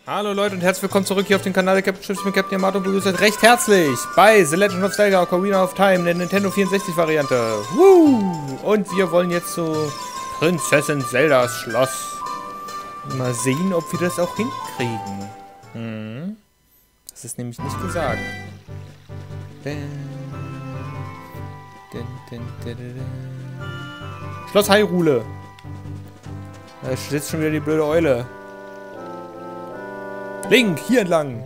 Hallo Leute und herzlich willkommen zurück hier auf dem Kanal der Captain Schiffs mit Captain Yamato und begrüßt euch recht herzlich bei The Legend of Zelda Ocarina of Time, der Nintendo 64 Variante. Und wir wollen jetzt zu Prinzessin Zeldas Schloss. Mal sehen, ob wir das auch hinkriegen. Das ist nämlich nicht gesagt. Schloss Hyrule. Da sitzt schon wieder die blöde Eule. Link, hier entlang.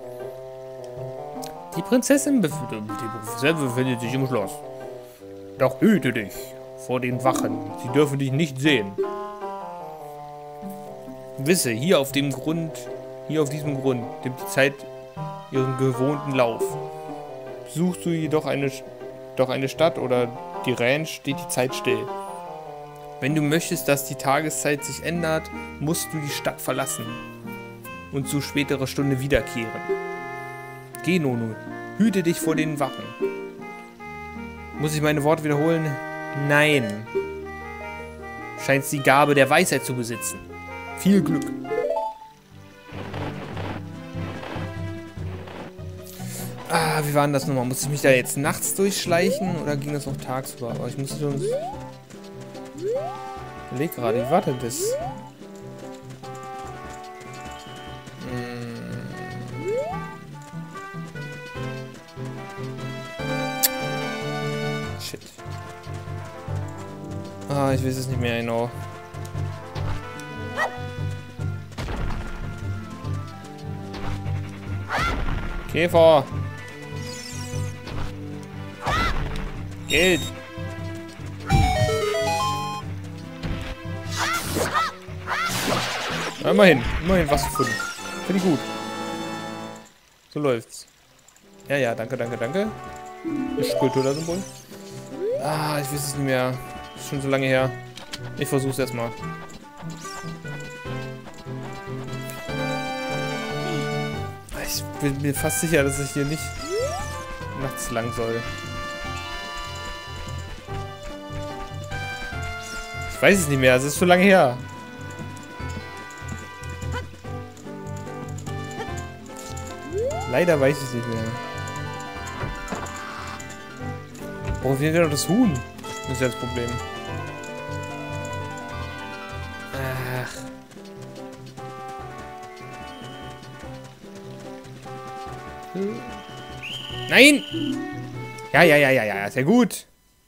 Die Prinzessin befindet sich im Schloss. Doch hüte dich vor den Wachen. Sie dürfen dich nicht sehen. Wisse, hier auf diesem Grund nimmt die Zeit ihren gewohnten Lauf. Suchst du jedoch eine Stadt oder die Ranch, steht die Zeit still. Wenn du möchtest, dass die Tageszeit sich ändert, musst du die Stadt verlassen und zu späterer Stunde wiederkehren. Geh, Nonu, hüte dich vor den Wachen. Muss ich meine Worte wiederholen? Nein. Scheinst die Gabe der Weisheit zu besitzen. Viel Glück. Wie war denn das nochmal? Muss ich mich da jetzt nachts durchschleichen oder ging das auch tagsüber? Aber ich muss schon... Ich überleg gerade, wie war denn das? Shit. Ich weiß es nicht mehr genau. Käfer! Geld! Na, immerhin was gefunden. Finde ich gut. So läuft's. Ja, danke. Ist Kultursymbol. Ich weiß es nicht mehr. Ist schon so lange her. Ich versuch's erstmal. Ich bin mir fast sicher, dass ich hier nicht nachts lang soll. Ich weiß es nicht mehr. Es ist schon lange her. Leider weiß ich es nicht mehr. Oh, wir haben doch das Huhn. Das ist ja das Problem. Ach. Nein! Ja, sehr gut.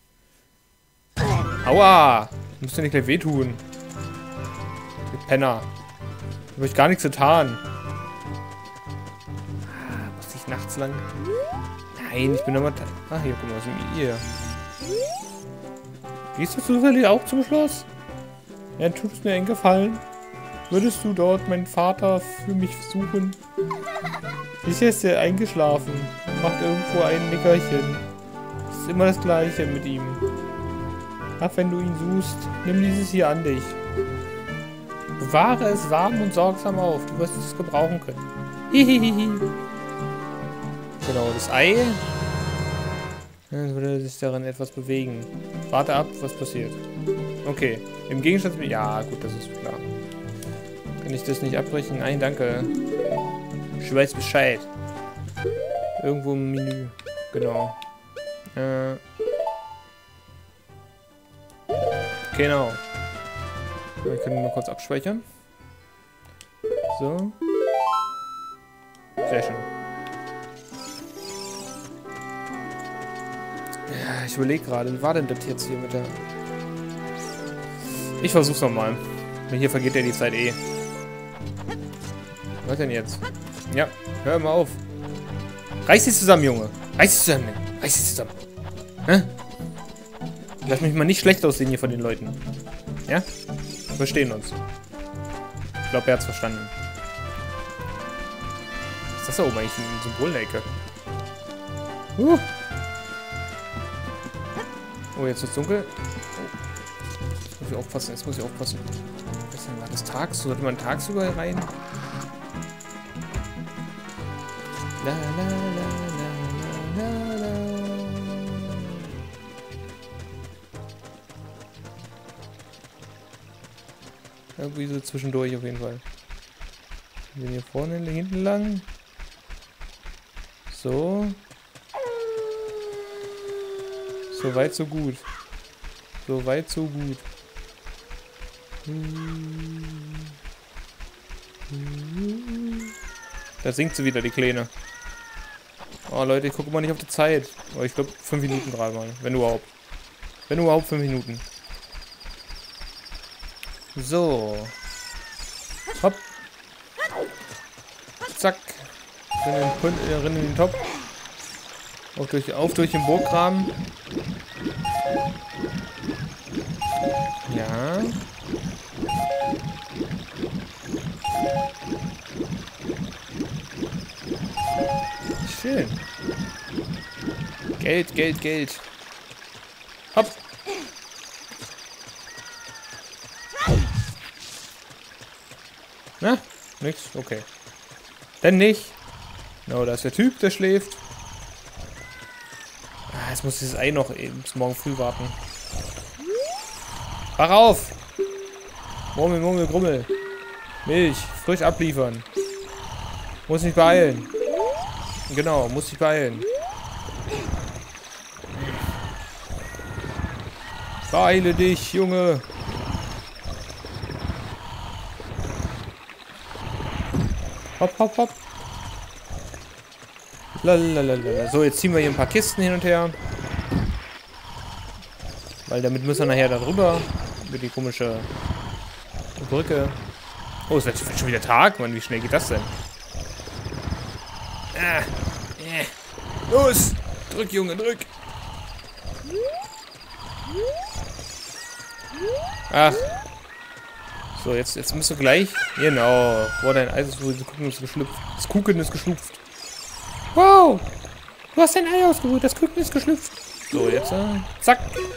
Aua! Musst du nicht gleich wehtun. Du Penner. Ich hab euch gar nichts getan. Muss ich nachts lang? Nein, ich bin aber... hier, guck mal, was ist denn ihr? Gehst du zufällig auch zum Schloss? Ja, tut es mir einen Gefallen. Würdest du dort meinen Vater für mich suchen? Sicher ist er eingeschlafen. Macht irgendwo ein Nickerchen. Es ist immer das Gleiche mit ihm. Ach, wenn du ihn suchst, nimm dieses hier an dich. Bewahre es warm und sorgsam auf. Du wirst es gebrauchen können. Hihihihi. Genau, das Ei. Dann würde sich darin etwas bewegen. Warte ab, was passiert. Okay. Im Gegenstand... Ja, gut, das ist klar. Kann ich das nicht abbrechen? Nein, danke. Ich weiß Bescheid. Irgendwo im Menü. Genau. Genau. Wir können mal kurz abspeichern. So. Sehr schön. Ja, ich überlege gerade, wie war denn das jetzt hier mit der... Ich versuch's nochmal. Hier vergeht ja die Zeit eh. Was denn jetzt? Ja, hör mal auf. Reiß dich zusammen, Junge. Reiß dich zusammen. Reiß dich zusammen. Hä? Lass mich mal nicht schlecht aussehen hier von den Leuten. Ja? Wir verstehen uns. Ich glaube, er hat's verstanden. Was ist das da oben eigentlich? Ein Symbol in der Ecke. Oh, jetzt wird's dunkel. Oh. Jetzt muss ich aufpassen. War das tagsüber? Sollte man tagsüber rein? La. Irgendwie so zwischendurch auf jeden Fall. Wir gehen hier vorne, hinten lang. So. So weit, so gut. So weit, so gut. Da singt sie wieder, die Kleine. Oh Leute, ich gucke mal nicht auf die Zeit. Aber ich glaube 5 Minuten gerade mal. Wenn überhaupt. Wenn überhaupt 5 Minuten. So. Hopp. Zack. Rennen in den Topf. Auf durch den Burggraben. Ja. Schön. Geld, Geld, Geld. Hopp. Na, nix, okay. Denn nicht. No, da ist der Typ, der schläft. Ah, jetzt muss dieses Ei noch bis morgen früh warten. Wach auf! Murmel, Murmel, Grummel. Milch, frisch abliefern. Muss mich beeilen. Genau, muss sich beeilen. Beeile dich, Junge. Hopp, hopp, hopp. Lalalala. So, jetzt ziehen wir hier ein paar Kisten hin und her. Weil damit müssen wir nachher da drüber. Über die komische Brücke. Oh, es wird schon wieder Tag. Mann, wie schnell geht das denn? Los! Drück, Junge, drück! Ach. So, jetzt musst du gleich... Genau. Boah, dein Eis ist wohl... Das Kuchen ist geschlüpft. Das Kuchen ist geschlüpft. Wow! Du hast dein Ei ausgeruht. Das Kuchen ist geschlüpft. So, jetzt... zack!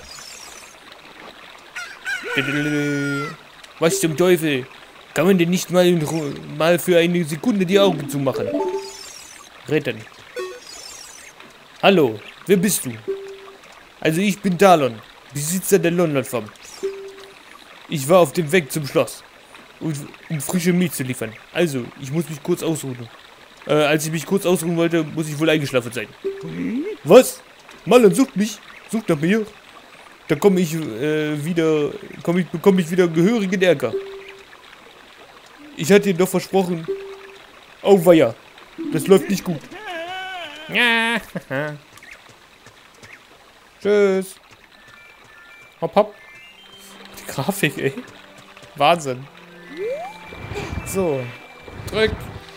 Was zum Teufel? Kann man denn nicht mal für eine Sekunde die Augen zumachen? Retten. Hallo, wer bist du? Also ich bin Talon, Besitzer der London-Farm. Ich war auf dem Weg zum Schloss, um frische Milch zu liefern. Also, ich muss mich kurz ausruhen. Als ich mich kurz ausruhen wollte, muss ich wohl eingeschlafen sein. Was? Marlon sucht mich? Sucht nach mir? Dann bekomme ich wieder gehörigen Ärger. Ich hatte ihn doch versprochen. Auweia, das läuft nicht gut. Ja. Tschüss. Hopp, hopp. Die Grafik, ey. Wahnsinn. So. Drück.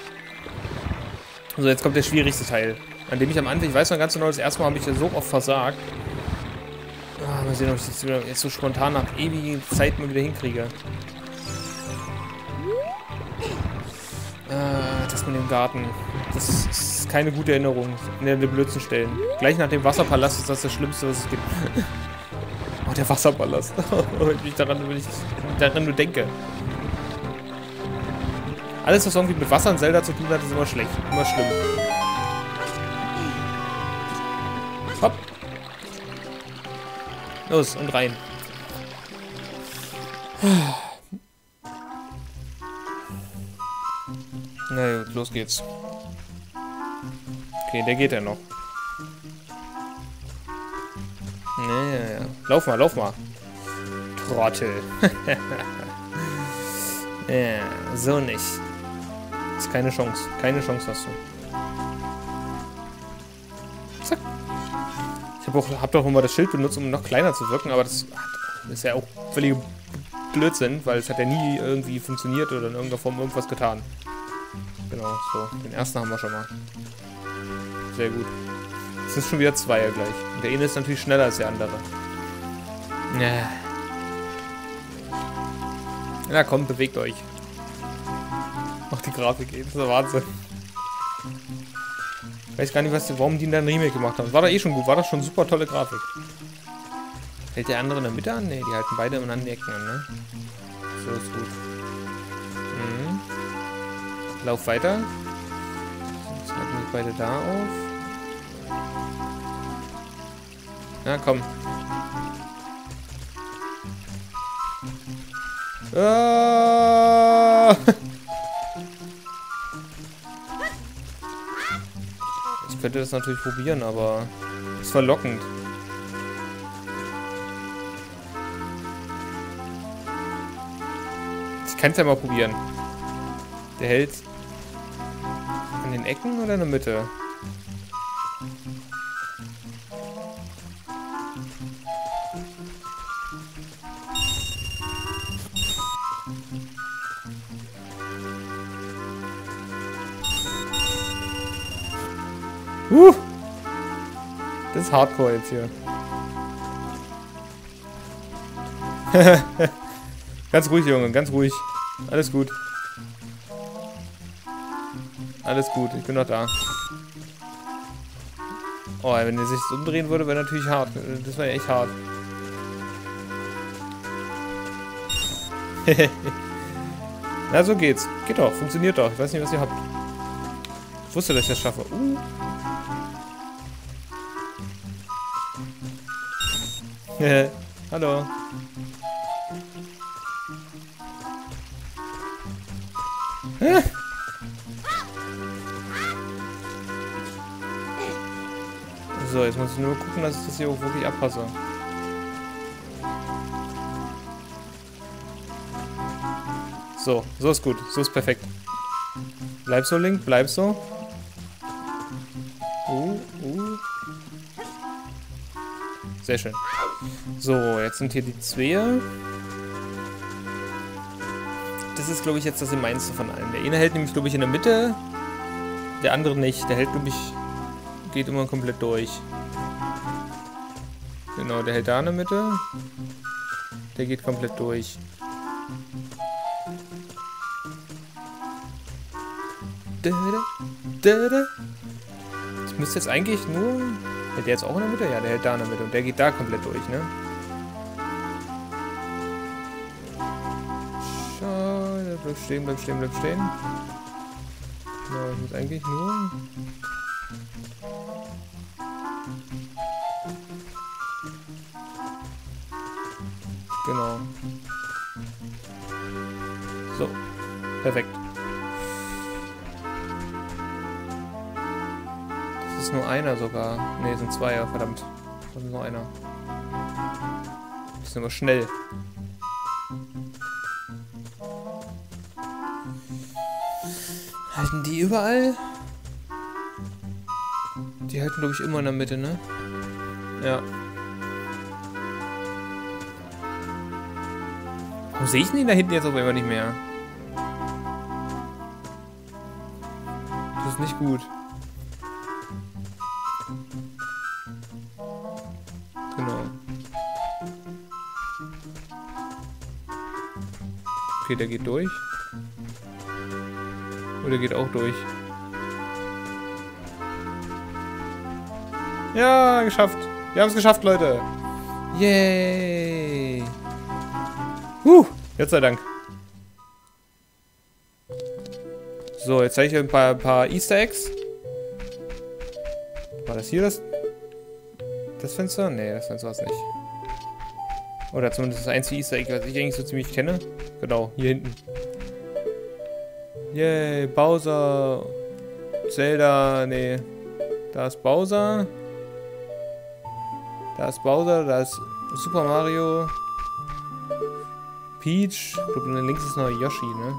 So, jetzt kommt der schwierigste Teil. An dem ich am Anfang, ich weiß noch ganz genau, das erste Mal habe ich ja so oft versagt. Ah, mal sehen, ob ich das jetzt so spontan nach ewigen Zeit mal wieder hinkriege. Das mit dem Garten. Das ist keine gute Erinnerung. In der Blödsinn stellen. Gleich nach dem Wasserpalast ist das das Schlimmste, was es gibt. Oh, der Wasserpalast. wenn ich daran nur denke. Alles, was irgendwie mit Wasser und Zelda zu tun hat, ist immer schlecht. Immer schlimm. Hopp. Los, und rein. Na gut, los geht's. Okay, der geht ja noch. Ja. Lauf mal, lauf mal. Trottel. Ja, so nicht. Ist keine Chance. Keine Chance hast du. Zack. Ich hab doch immer das Schild benutzt, um noch kleiner zu wirken, aber das ist ja auch völlig Blödsinn, weil es hat ja nie irgendwie funktioniert oder in irgendeiner Form irgendwas getan. Genau, so. Den ersten haben wir schon mal. Sehr gut. Es sind schon wieder 2 gleich. Und der eine ist natürlich schneller als der andere. Ja. Na komm, bewegt euch. Ach, die Grafik geht. Das ist der Wahnsinn. Ich weiß gar nicht, warum die da ein Remake gemacht haben. War doch eh schon gut. War doch schon super tolle Grafik. Hält der andere in der Mitte an? Ne, die halten beide an den Ecken an, ne? So ist gut. Mhm. Lauf weiter. Jetzt halten wir beide da auf. Na komm. Ich könnte das natürlich probieren, aber ist verlockend. Ich kann es ja mal probieren. Der hält an den Ecken oder in der Mitte? Das ist Hardcore jetzt hier. Ganz ruhig, Junge, ganz ruhig. Alles gut. Alles gut, ich bin noch da. Oh, wenn er sich umdrehen würde, wäre natürlich hart. Das wäre ja echt hart. Na, so geht's. Geht doch, funktioniert doch. Ich weiß nicht, was ihr habt. Ich wusste, dass ich das schaffe. Hallo. So, jetzt muss ich nur gucken, dass ich das hier auch wirklich abpasse. So, so ist gut. So ist perfekt. Bleib so, Link, bleib so. Sehr schön. So, jetzt sind hier die Zweie. Das ist, glaube ich, jetzt das gemeinste von allen. Der eine hält nämlich, glaube ich, in der Mitte. Der andere nicht. Der hält, glaube ich, geht immer komplett durch. Genau, der hält da in der Mitte. Der geht komplett durch. Das müsste jetzt eigentlich nur... Hält der jetzt auch in der Mitte? Ja, der hält da in der Mitte. Und der geht da komplett durch, ne? Schade. Bleib stehen, bleib stehen, bleib stehen. Ja, ich muss eigentlich nur... Genau. So. Perfekt. Das ist nur einer sogar. Ne, sind zwei, ja, verdammt. Das ist nur einer. Das ist aber schnell. Halten die überall? Die halten, glaube ich, immer in der Mitte, ne? Ja. Warum sehe ich den da hinten jetzt auf einmal nicht mehr? Das ist nicht gut. Genau. Okay, der geht durch. Oder geht auch durch. Ja, geschafft. Wir haben es geschafft, Leute. Yay. Jetzt sei Dank. So, jetzt zeige ich euch ein paar Easter Eggs. War das hier das Fenster? Nee, das Fenster war es nicht. Oder zumindest das einzige Easter Egg, was ich eigentlich so ziemlich kenne. Genau, hier hinten. Yay, Bowser. Zelda, nee. Da ist Bowser. Da ist Bowser, da ist Super Mario. Peach. Ich glaube, links ist noch Yoshi, ne?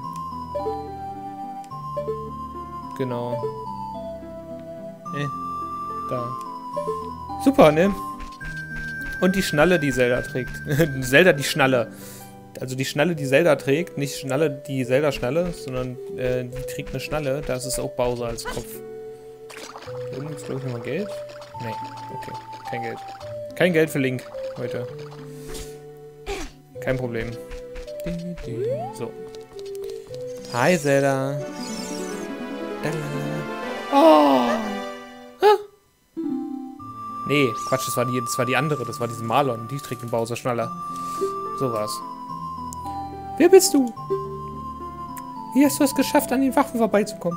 Genau. Da. Super, ne? Und die Schnalle, die Zelda trägt. Zelda, die Schnalle. Also die Schnalle, die Zelda trägt. Nicht Schnalle, die Zelda-Schnalle, sondern die trägt eine Schnalle. Da ist es auch Bowser als Kopf. Hier gibt es, glaube ich, nochmal Geld. Nee, okay. Kein Geld. Kein Geld für Link heute. Kein Problem. So. Hi, Zelda. Oh! Nee, Quatsch, das war die andere. Das war diese Marlon. Die trägt den Bowser-Schnaller. So war's. Wer bist du? Wie hast du es geschafft, an den Waffen vorbeizukommen?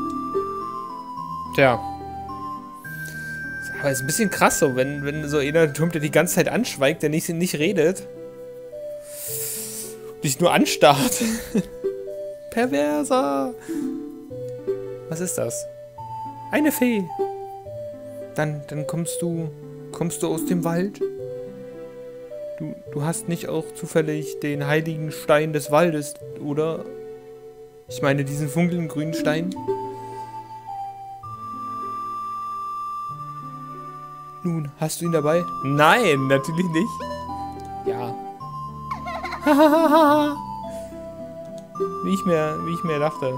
Tja. Aber ist ein bisschen krass so, wenn so einer Turm, der die ganze Zeit anschweigt, der nicht redet. Dich nur anstarrt. Perverser. Was ist das? Eine Fee. Dann kommst du aus dem Wald? Du hast nicht auch zufällig den heiligen Stein des Waldes, oder? Ich meine diesen funkelnden grünen Stein? Nun, hast du ihn dabei? Nein, natürlich nicht. Ja. wie ich mir dachte.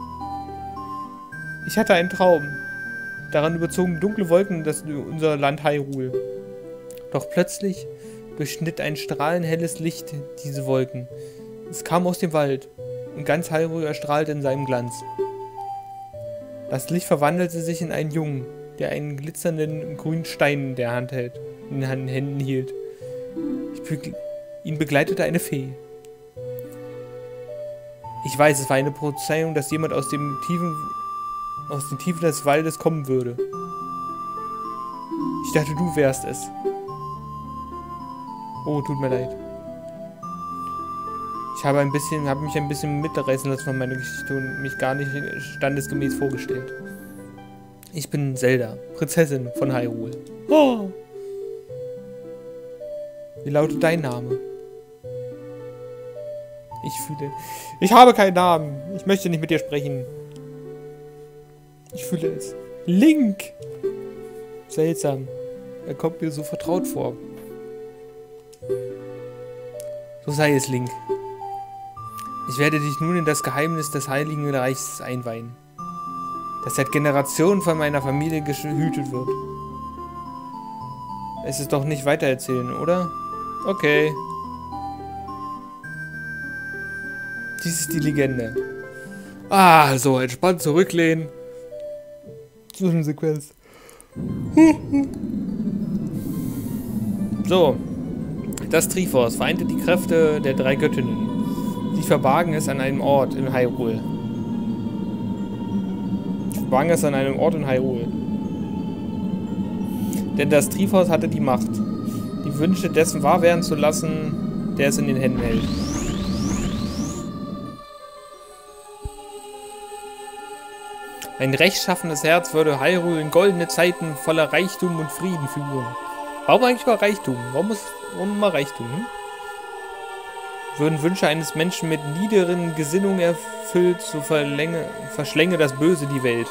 Ich hatte einen Traum. Daran überzogen dunkle Wolken unser Land Hyrule. Doch plötzlich durchschnitt ein strahlend helles Licht diese Wolken. Es kam aus dem Wald und ganz Hyrule erstrahlte in seinem Glanz. Das Licht verwandelte sich in einen Jungen, der einen glitzernden grünen Stein in den Händen hielt. Ihn begleitete eine Fee. Ich weiß, es war eine Prophezeiung, dass jemand aus den Tiefen des Waldes kommen würde. Ich dachte, du wärst es. Oh, tut mir leid. Ich habe mich ein bisschen mitreißen lassen von meiner Geschichte und mich gar nicht standesgemäß vorgestellt. Ich bin Zelda, Prinzessin von Hyrule. Oh. Wie lautet dein Name? Ich habe keinen Namen. Ich möchte nicht mit dir sprechen. Ich fühle es. Link! Seltsam. Er kommt mir so vertraut vor. So sei es, Link. Ich werde dich nun in das Geheimnis des Heiligen Reichs einweihen, das seit Generationen von meiner Familie gehütet wird. Es ist doch nicht weitererzählen, oder? Okay. Dies ist die Legende. Ah, so entspannt zurücklehnen. Zwischensequenz. So. Das Triforce vereinte die Kräfte der drei Göttinnen. Sie verbargen es an einem Ort in Hyrule. Denn das Triforce hatte die Macht, die Wünsche dessen wahr werden zu lassen, der es in den Händen hält. Ein rechtschaffenes Herz würde Hyrule in goldene Zeiten voller Reichtum und Frieden führen. Warum eigentlich mal Reichtum? Warum mal Reichtum? Hm? Würden Wünsche eines Menschen mit niederen Gesinnungen erfüllt, so verschlänge das Böse die Welt.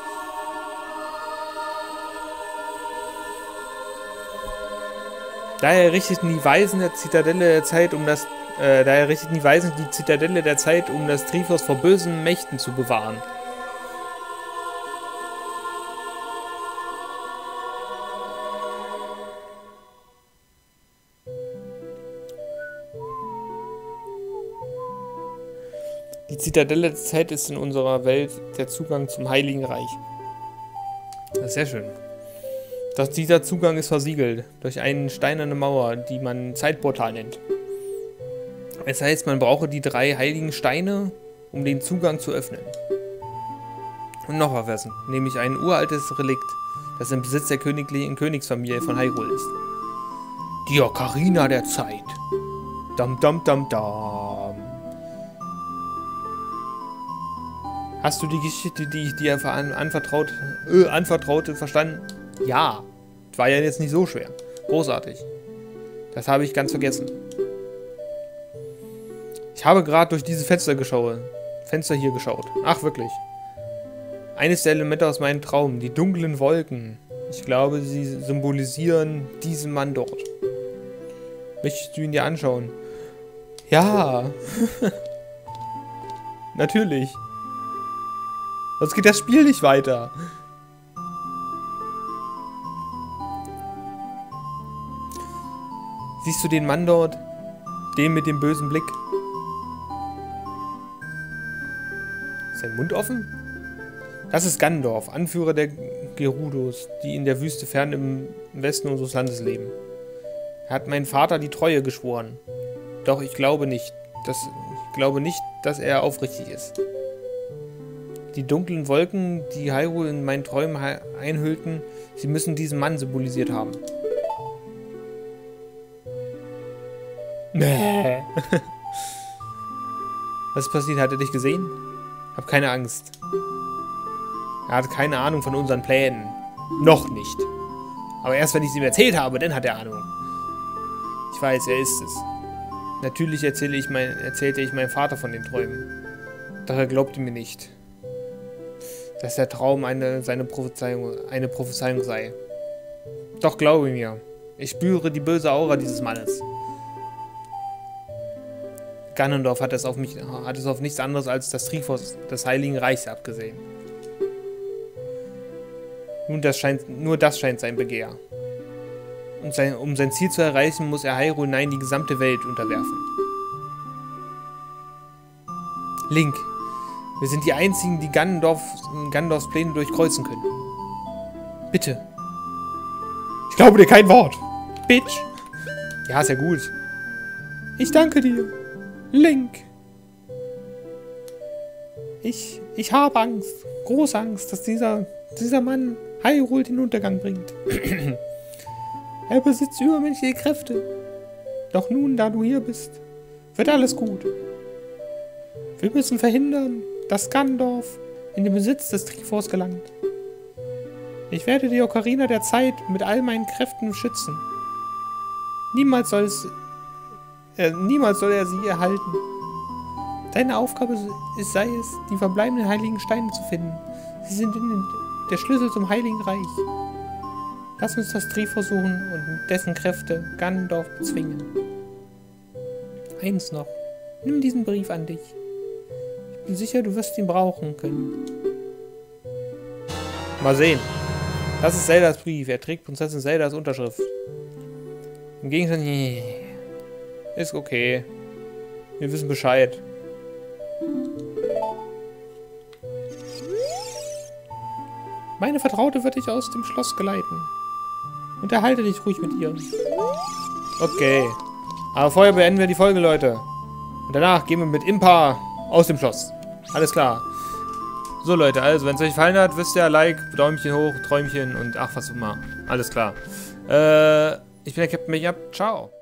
Daher richteten die Weisen die Zitadelle der Zeit, um das Triforce vor bösen Mächten zu bewahren. Die Zitadelle der Zeit ist in unserer Welt der Zugang zum Heiligen Reich. Das ist sehr schön. Doch dieser Zugang ist versiegelt durch eine steinerne Mauer, die man Zeitportal nennt. Das heißt, man brauche die 3 heiligen Steine, um den Zugang zu öffnen. Und noch was, nämlich ein uraltes Relikt, das im Besitz der königlichen Königsfamilie von Hyrule ist. Die Ocarina der Zeit. Dam dam dam dam. Hast du die Geschichte, die ich dir anvertraute, verstanden? Ja. War ja jetzt nicht so schwer. Großartig. Das habe ich ganz vergessen. Ich habe gerade durch diese Fenster hier geschaut. Ach, wirklich. Eines der Elemente aus meinem Traum, die dunklen Wolken. Ich glaube, sie symbolisieren diesen Mann dort. Möchtest du ihn dir anschauen? Ja. Natürlich. Sonst geht das Spiel nicht weiter. Siehst du den Mann dort? Den mit dem bösen Blick? Ist sein Mund offen? Das ist Ganondorf, Anführer der Gerudos, die in der Wüste fern im Westen unseres Landes leben. Er hat meinem Vater die Treue geschworen. Doch ich glaube nicht, dass er aufrichtig ist. Die dunklen Wolken, die Hyrule in meinen Träumen einhüllten, sie müssen diesen Mann symbolisiert haben. Nee. Was ist passiert? Hat er dich gesehen? Hab keine Angst. Er hat keine Ahnung von unseren Plänen. Noch nicht. Aber erst, wenn ich es ihm erzählt habe, dann hat er Ahnung. Ich weiß, er ist es. Natürlich erzählte ich meinem Vater von den Träumen. Doch er glaubte mir nicht, dass der Traum eine Prophezeiung sei. Doch glaube mir, ich spüre die böse Aura dieses Mannes. Ganondorf hat es auf nichts anderes als das Triforce des Heiligen Reichs abgesehen. Nur das scheint sein Begehr. Und um sein Ziel zu erreichen, muss er Hyrule, nein, die gesamte Welt unterwerfen. Link, wir sind die Einzigen, die Ganondorfs Pläne durchkreuzen können. Bitte. Ich glaube dir kein Wort. Bitch. Ja, ist ja gut. Ich danke dir. Link. Ich habe Angst. Große Angst, dass dieser Mann Hyrule den Untergang bringt. Er besitzt übermenschliche Kräfte. Doch nun, da du hier bist, wird alles gut. Wir müssen verhindern, dass Ganondorf in den Besitz des Triforce gelangt. Ich werde die Ocarina der Zeit mit all meinen Kräften schützen. Niemals soll er sie erhalten. Deine Aufgabe sei es, die verbleibenden heiligen Steine zu finden. Sie sind der Schlüssel zum Heiligen Reich. Lass uns das Triforce suchen und mit dessen Kräfte Ganondorf bezwingen. Eins noch. Nimm diesen Brief an dich. Ich bin sicher, du wirst ihn brauchen können. Mal sehen. Das ist Zeldas Brief. Er trägt Prinzessin Zeldas Unterschrift. Im Gegensatz... Ist okay. Wir wissen Bescheid. Meine Vertraute wird dich aus dem Schloss geleiten. Unterhalte dich ruhig mit ihr. Okay. Aber vorher beenden wir die Folge, Leute. Und danach gehen wir mit Impa aus dem Schloss. Alles klar. So, Leute, also, wenn es euch gefallen hat, wisst ihr, Like, Däumchen hoch, Träumchen und ach, was auch immer. Alles klar. Ich bin der Captain Mechap. Ciao.